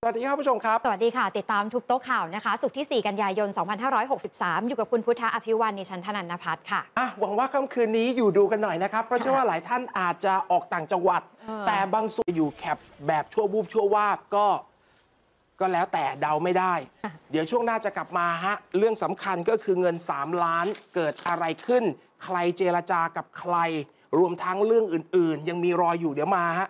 สวัสดีครับผู้ชมครับสวัสดีค่ะติดตามทุกโต๊ะข่าวนะคะศุกร์ที่ 4 กันยายน 2563 อยู่กับคุณพุทธอภิวันในชั้นธนันทพัฒน์ค่ะหวังว่าค่ำคืนนี้อยู่ดูกันหน่อยนะครับเพราะเชื่อว่าหลายท่านอาจจะออกต่างจังหวัดแต่บางส่วนอยู่แคปแบบชั่ววูบชั่ววาบก็แล้วแต่เดาไม่ได้เดี๋ยวช่วงหน้าจะกลับมาฮะเรื่องสำคัญก็คือเงิน3 ล้านเกิดอะไรขึ้นใครเจรจากับใครรวมทั้งเรื่องอื่นๆยังมีรออยู่เดี๋ยวมาฮะ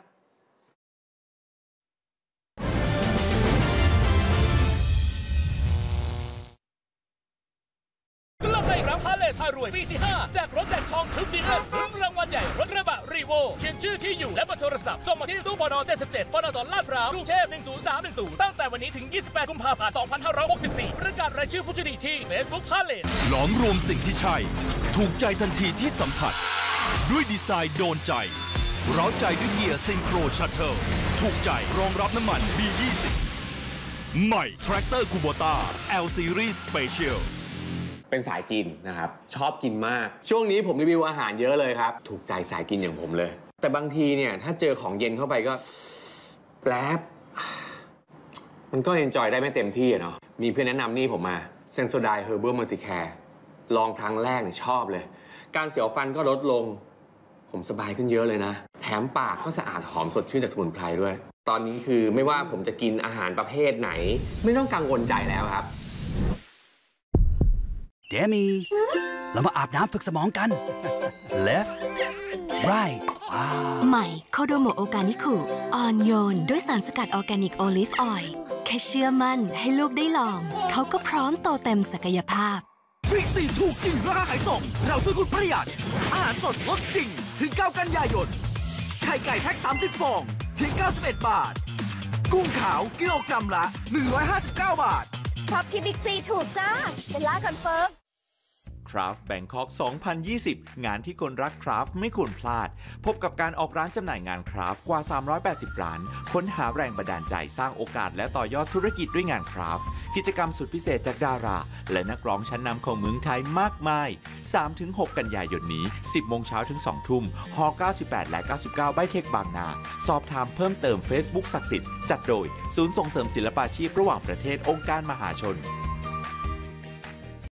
กลับมาอีกแล้วพาเลทพารวยปีที่5แจกรถแจกทองทุกเดือนลุ้นรางวัลใหญ่รถกระบะรีโวเขียนชื่อที่อยู่และเบอร์โทรศัพท์ส่งมาที่ตู้ปน77ปนสลาดพร้าวกรุงเทพ10310ตั้งแต่วันนี้ถึง28กุมภาพันธ์2564ประกาศรายชื่อผู้โชคดีที่ Facebook พาเลทหลอมรวมสิ่งที่ใช่ถูกใจทันทีที่สัมผัสด้วยดีไซน์โดนใจเร้าใจด้วยเกียร์ซิงโครชัตเทิลถูกใจรองรับน้ำมัน B20 ใหม่ Tractor Kubota L Series Special เป็นสายกินนะครับชอบกินมากช่วงนี้ผมรีวิวอาหารเยอะเลยครับถูกใจสายกินอย่างผมเลยแต่บางทีเนี่ยถ้าเจอของเย็นเข้าไปก็แป๊บมันก็เอนจอยได้ไม่เต็มที่เนาะมีเพื่อนแนะนำนี่ผมมาเซนโซไดเฮอร์เบอร์มัลติแคร์ลองครั้งแรกเนี่ยชอบเลยการเสียวฟันก็ลดลงผมสบายขึ้นเยอะเลยนะแถมปากก็สะอาดหอมสดชื่นจากสมุนไพรด้วยตอนนี้คือไม่ว่าผมจะกินอาหารประเภทไหนไม่ต้องกังวลใจแล้วครับเดมี่เรามาอาบน้ำฝึกสมองกัน left right ใหม่โคโดโมโอกานิคุอ่อนโยนด้วยสารสกัดออร์แกนิกโอลิฟออยล์แค่เชื่อมั่นให้ลูกได้ลองเขาก็พร้อมโตเต็มศักยภาพบิ๊กซีถูกจริงราคาขายส่งเราช่วยคุณประหยัดอาหารสดลดจริงถึง9 กันยายนไข่ไก่แพ็ค30 ฟองถึง91 บาทกุ้งขาวกิโลกรัมละ159 บาทช็อปที่บิ๊กซีถูกจ้าเป็นล่าคอนเฟิร์ม Craft Bangkok 2020 งานที่คนรักคราฟต์ไม่ควรพลาดพบกับการออกร้านจำหน่ายงานคราฟต์กว่า380ร้านค้นหาแรงบันดาลใจสร้างโอกาสและต่อยอดธุรกิจด้วยงานคราฟต์กิจกรรมสุดพิเศษจากดาราและนักร้องชั้นนำของเมืองไทยมากมาย 3-6 กันยายนนี้ 10 โมงเช้าถึง 2 ทุ่มฮ98 และ 99 ไบเทคบางนา สอบถามเพิ่มเติม Facebook ศักดิ์สิทธิ์จัดโดยศูนย์ส่งเสริมศิลปาชีพระหว่างประเทศองค์การมหาชน